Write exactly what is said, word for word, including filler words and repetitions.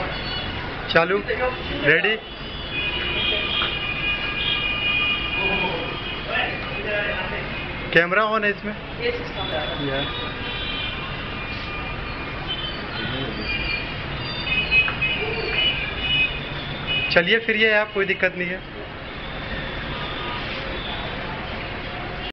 चालू, ready. Camera on है इसमें। यार चलिए फिर, ये आप कोई दिक्कत नहीं है।